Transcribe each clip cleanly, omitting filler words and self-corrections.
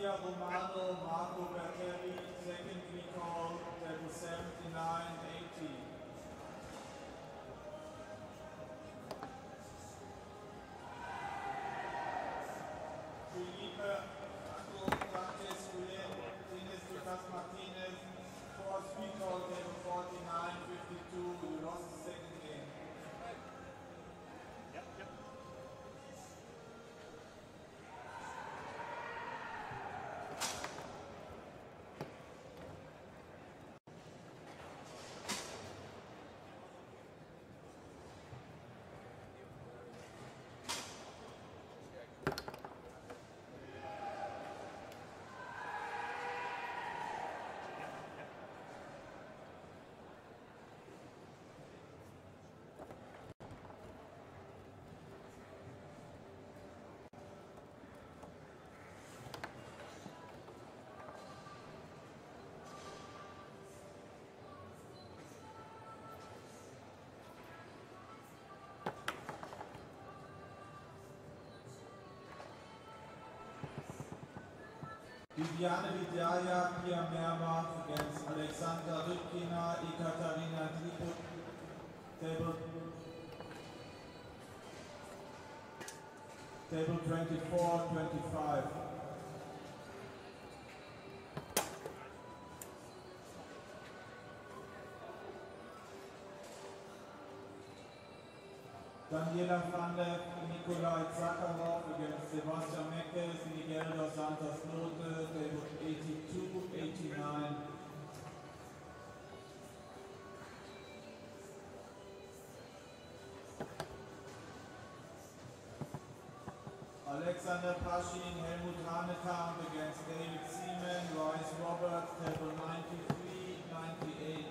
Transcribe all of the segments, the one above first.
Emilia Romano, Marco Bertelli, second recall, table 79-80. Felipe Paco Sanchez Julian, Ines Lucas Martinez, fourth recall, table 49-52. You lost the second game. Yep. Viviane Vidyaya, Pia Merma against Alexandra Rybkina, Ekaterina Triput, table 24-25. Daniela Fandev, Nikolai Zakharov against Sebastian Meckes, Miguel dos Santos Note, table 82-89. Alexander Pashin, Helmut Hanekamp against David Seaman, Royce Roberts, table 93-98.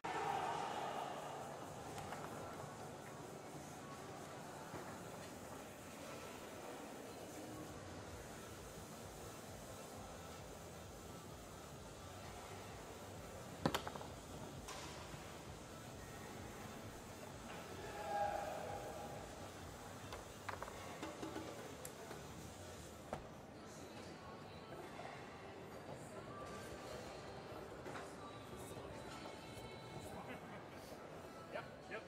Yep.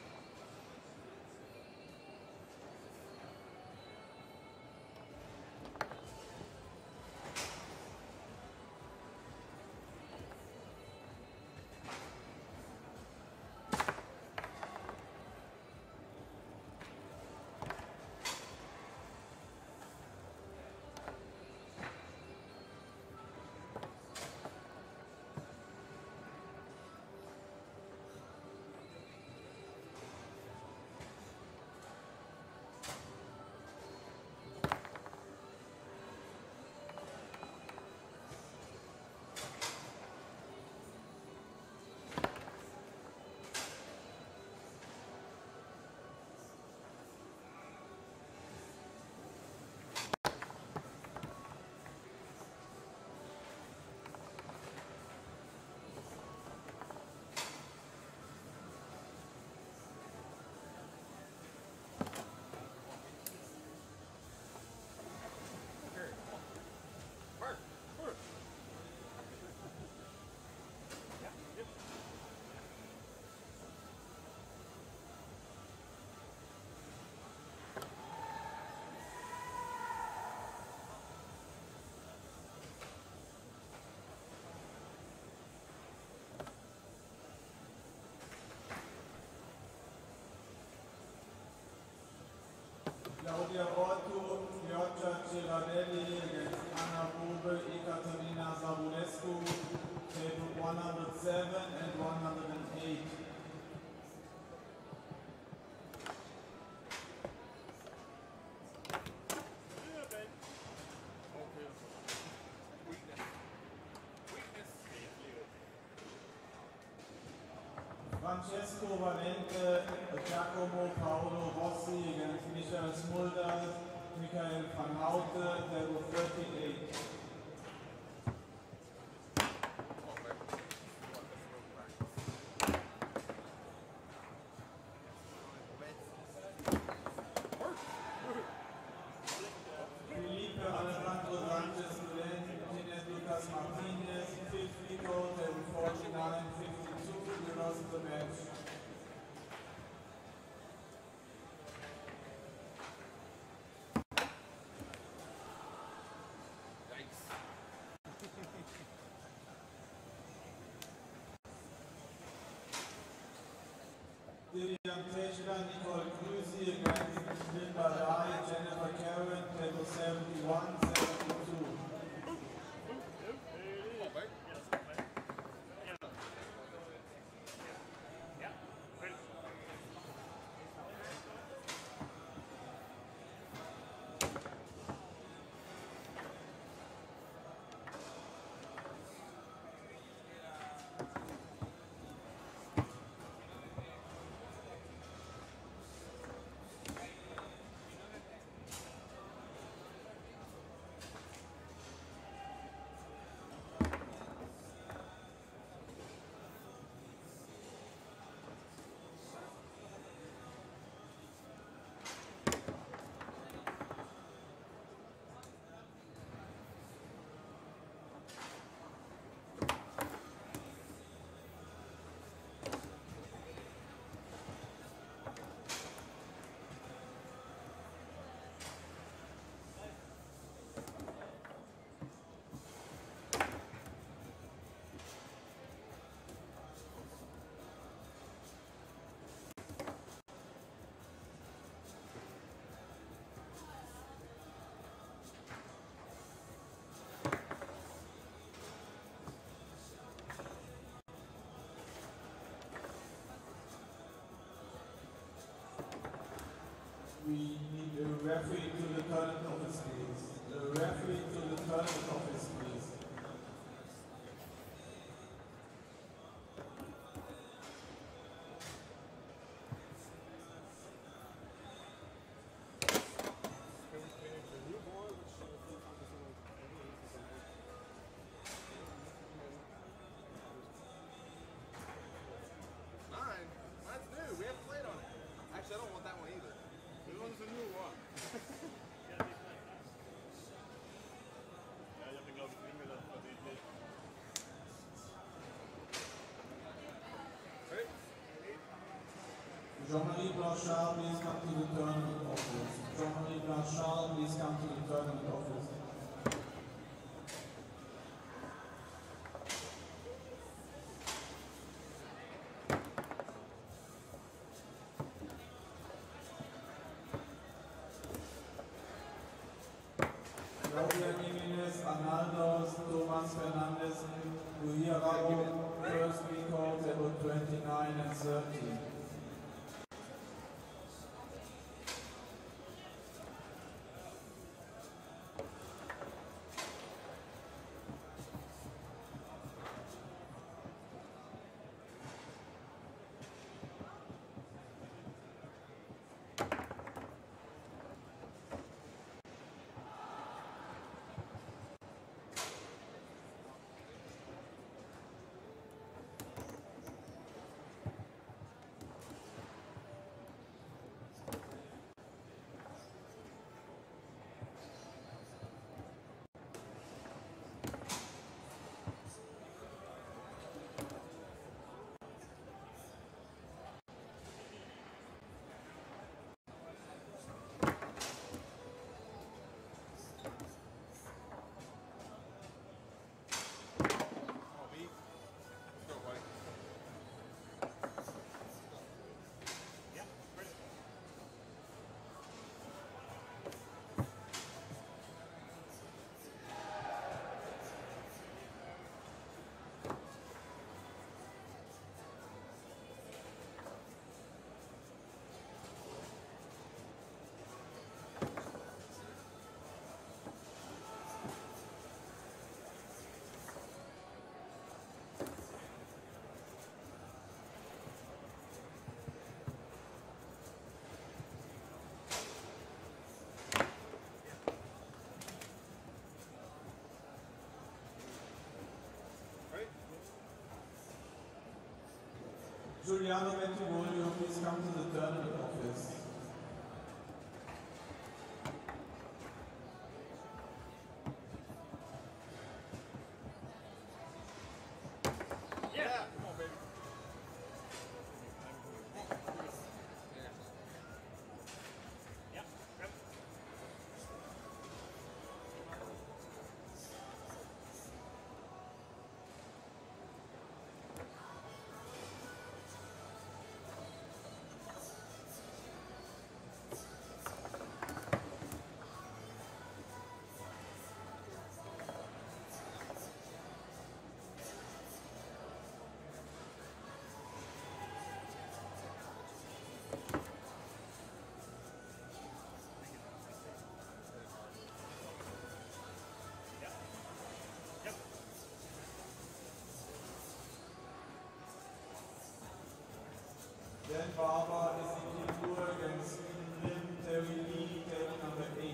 Claudia Ortu, Giorgia Girardelli against Anna Bube, Ekaterina Zabulescu, table 107 and 108. Francesco Valente, Giacomo Paolo Rossi against Michael Smulders, Michael van Houte, table 38. Felipe Alejandro Sanchez Vivian Tejda, Nicole Krüsi against Linda Rai, Jennifer Karen, table 71, 72. We need a referee to the tournament office, please. The referee to the tournament office, please. Mine's new. We haven't played on it. Actually, I don't want that one either. This one's a new one. Jean-Marie Blanchard, please come to the tournament office. Jean-Marie Blanchard, please come to the tournament office. Claudia Jimenez, Arnaldos, Thomas Fernandez, Luia Rao, first recall, table 29 and 30. Giuliano Bentivoglio, please come to the tournament office. Yeah, come on, baby. Then Barber is the Tour against Lim Terry Lee, table number 8.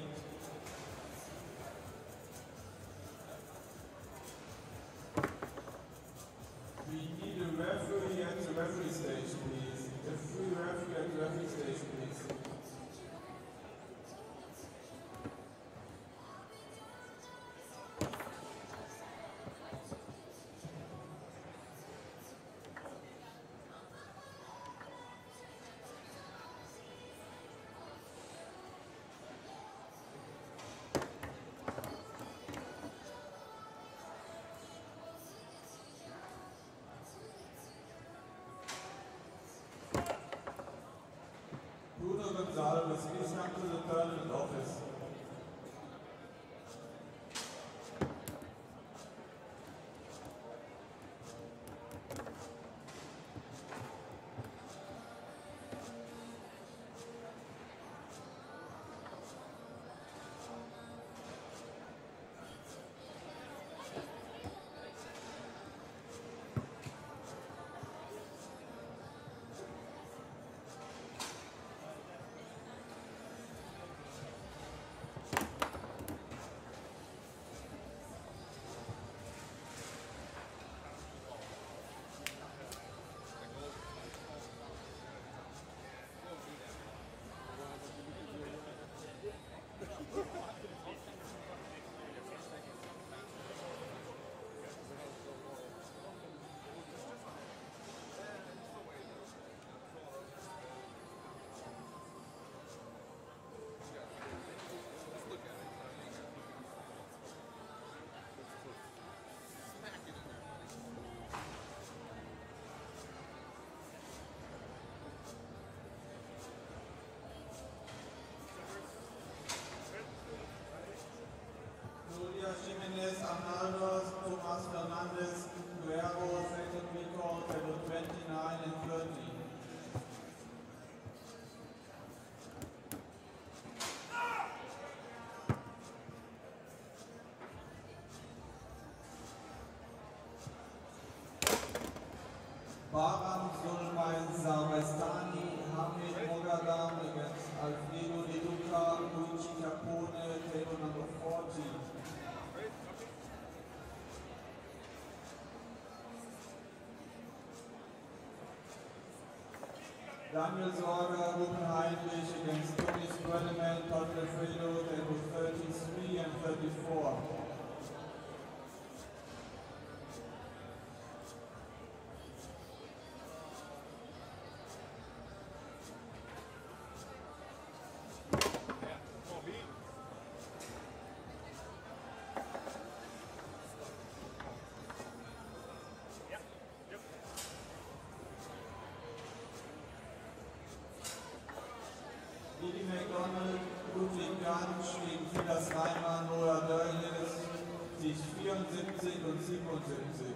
We need a referee at the referee station, please. A free referee at the referee station, please. Bruno Gonzalez, please come to the tournament office. Jimenez, Arnaldos, Tomas Fernandez, Guerrero, Satan Rico, table 29 and 30. Baram Zulmain Sarvestani, Hamid Mogadam against Alfredo De Luca, Luigi Capone, table number 40. Daniel Sorger, Ruben Heinrich against Tony Sprelleman, Todd Alfredo, table 33 and 34. Didi McDonald, Ludwig Gansch gegen Silas Reimann, Noah Dörjes, sich 74 und 77.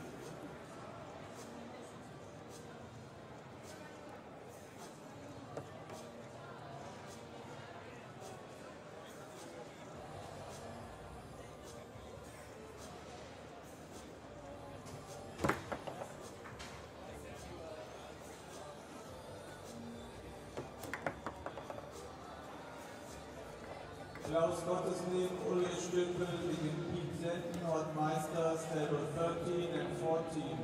Klaus Gottesleben, Ulrich Stümpel gegen Piet Setten, Hortmeisters, table 13 and 14.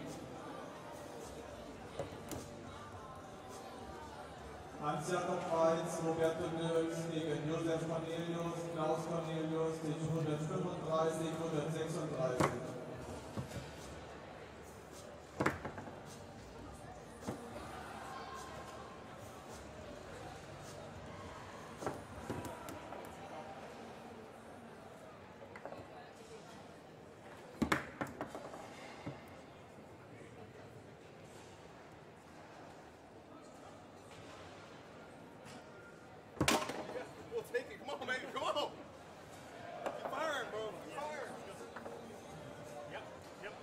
Hans-Jakob Weitz, Roberto Nürks gegen Josef Cornelius, Klaus Cornelius, die 135, 136. Take it. Come on, man. Come on. Keep firing, bro. Keep firing. Yep. Yep.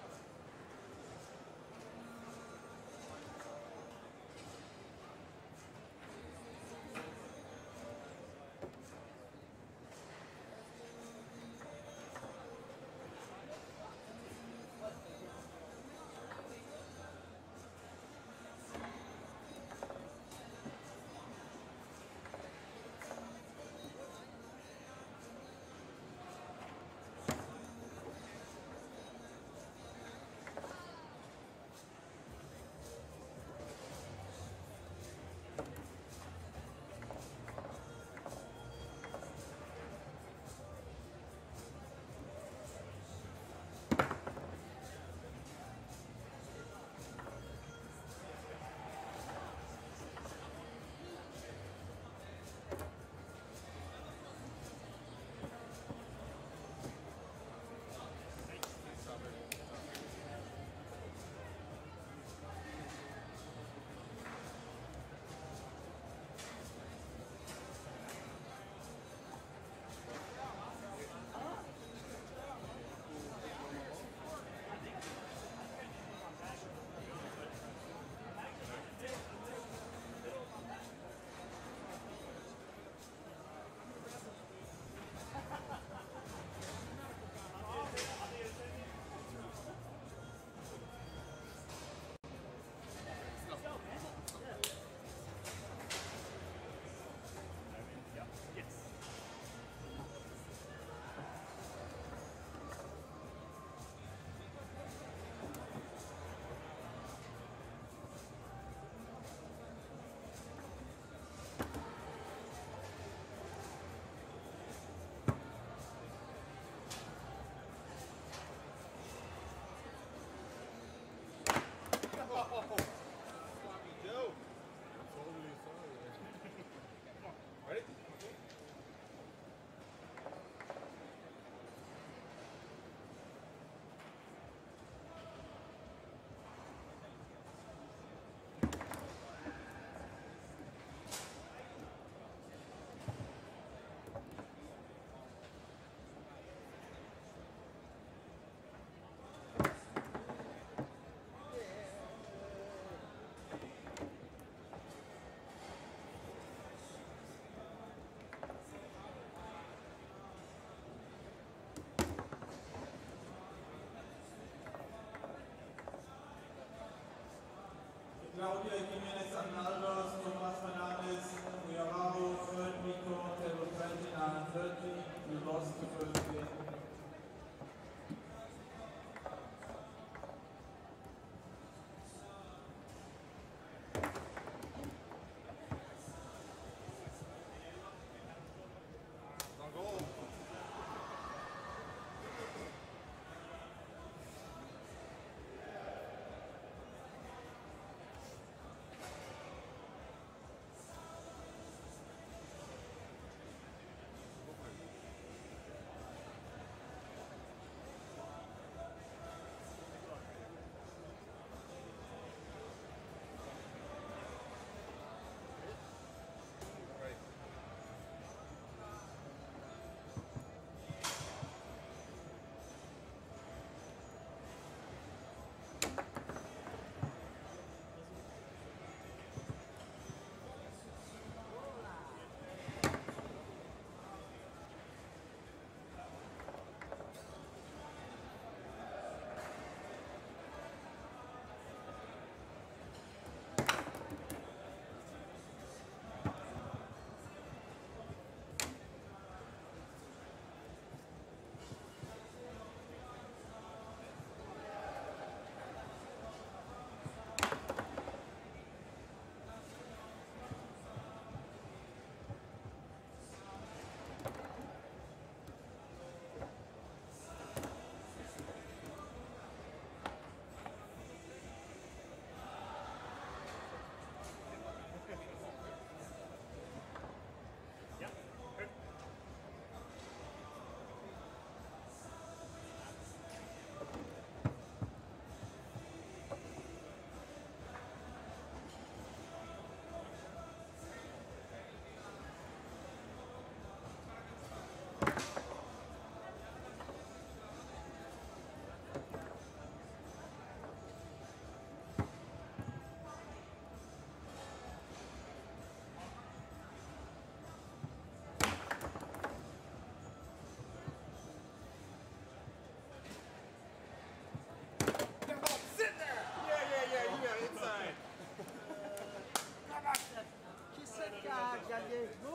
gagné, vous?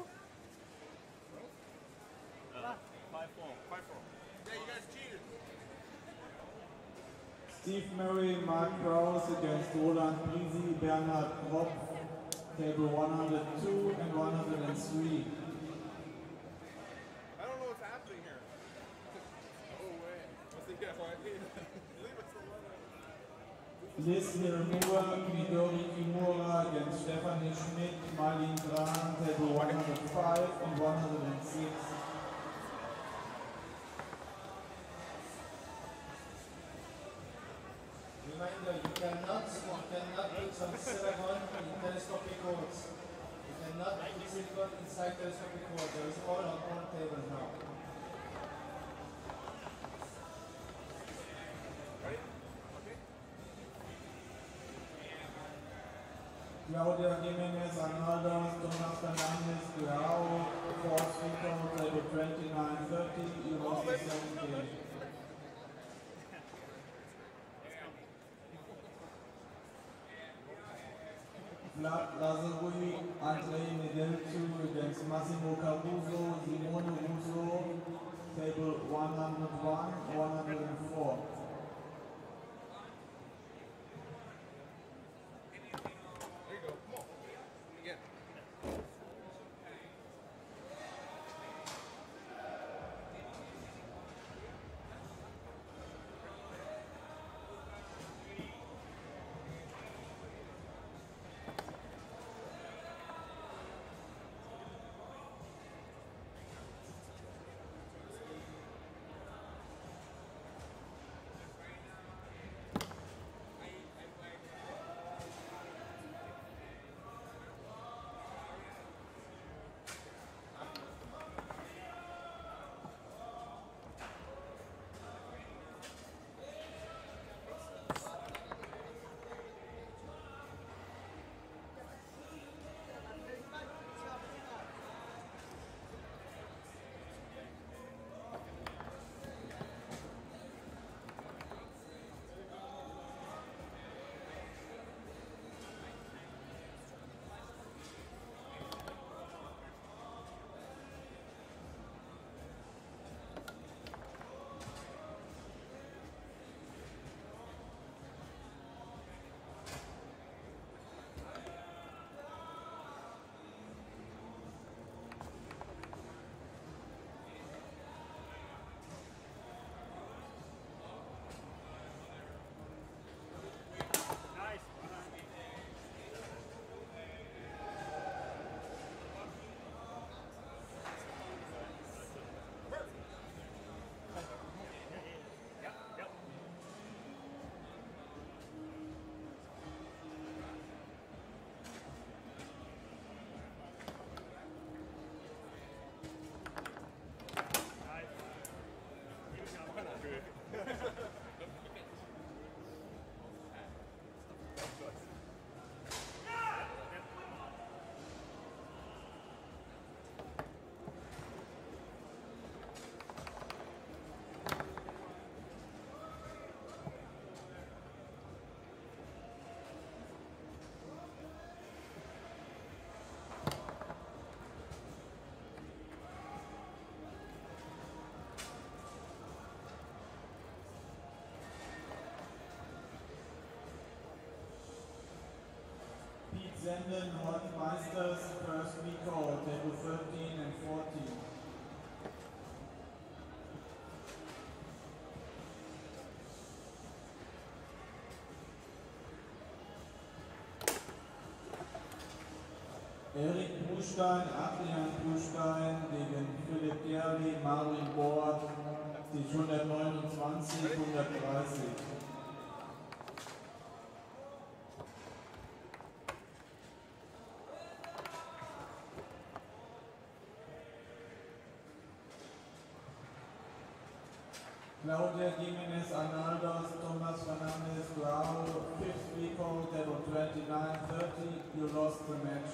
5-4. 5-4. Yeah, you guys cheated. Steve Murray, Mark Krause against Roland Brisi, Bernhard Kropf, table 102 and 103. I don't know what's happening here. Oh, wait. What's the guess? Leave us alone. Liz Hiramura, Midori Kimura against Stephanie Schmidt, Marlene Grahn, table 105 and 106. Reminder, you cannot put some silicone in telescopic cords. You cannot put silicone inside telescopic cords. There is all on all tables now. Ready? Okay. Claudia Jimenez, Arnaldo, Thomas Fernandez, Guerrero, Force Rico, table 29-30, you lost the second game. Vlad Lazarui, Andrei Nedelcu against Massimo Caruso, Simone Russo, table 101, 104. There you go. Come on. Again. Nice. Yep, yep. Nice. Pete Zenden, Hot Meisters, first week call, table 13 and 14. Erik Brustein, Adrian Brustein gegen Philipp Gerli, Marvin Board, die 129, 130. Claudia Jimenez, Arnaldos, Thomas Fernandez, Guerrero, fifth recall, table 29-30, you lost the match.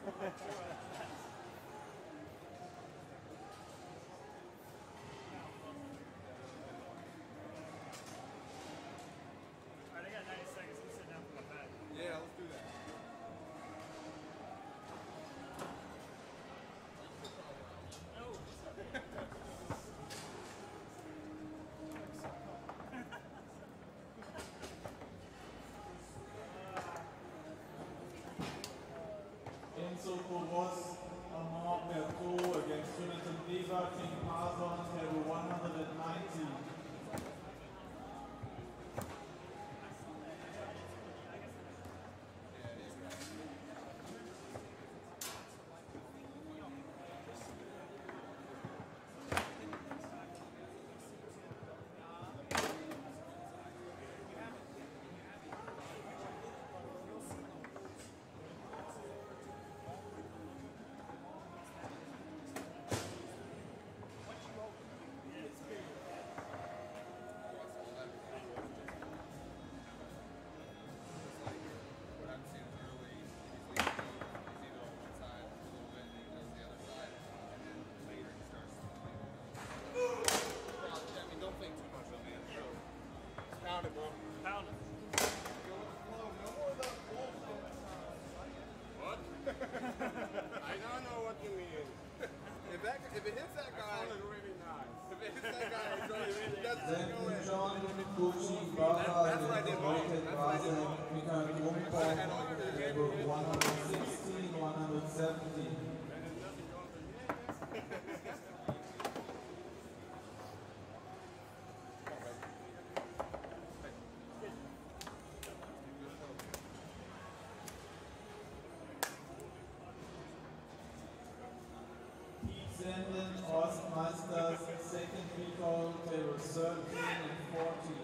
Alright, I got 90 seconds. I'm sitting down for my bed. Yeah, let's do that. Enzo Cobos, Amor Berto against Jonathan Lever, King Parson, table 190. What I'm seeing early, he's either on one side a little bit, and he goes the other side, and then later he starts to I mean, don't think too much of it, man. Just pound it, bro. Pound it. Go with the flow. No more of that bullshit. What? I don't know what you mean. If it hits that guy, really nice. If it hits that guy, it doesn't Then go in. John Gucci Baba against Wojtek Rasen, Mikael Rumpov, table 116, 170. Pete Zenden, Ostmeisters, second recall, table 13 and 14.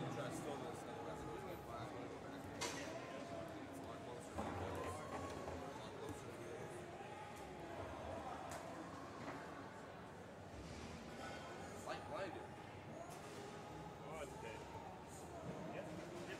Light blinded. Oh, it's okay. Yep. Yep.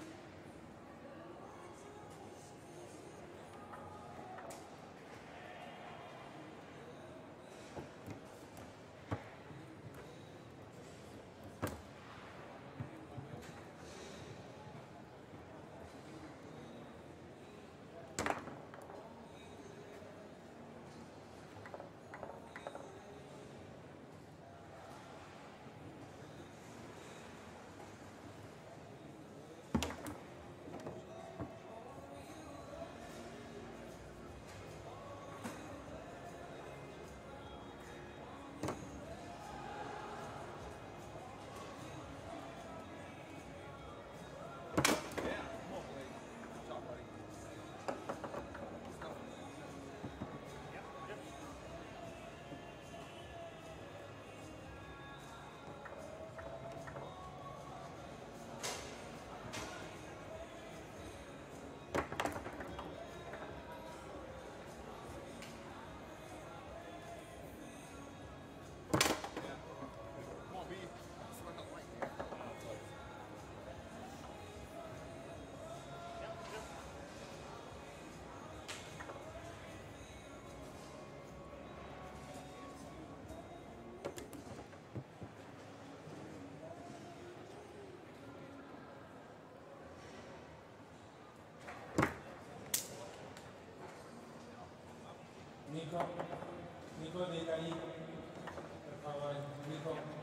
Nico, Nico de Cari, por favor, Nico.